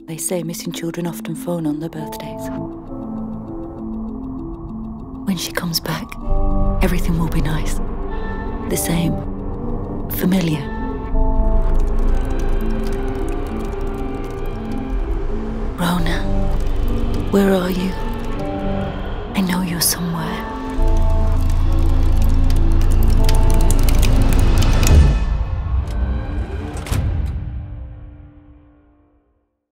They say missing children often phone on their birthdays. When she comes back, everything will be nice. The same. Familiar. Rona, where are you? I know you're somewhere.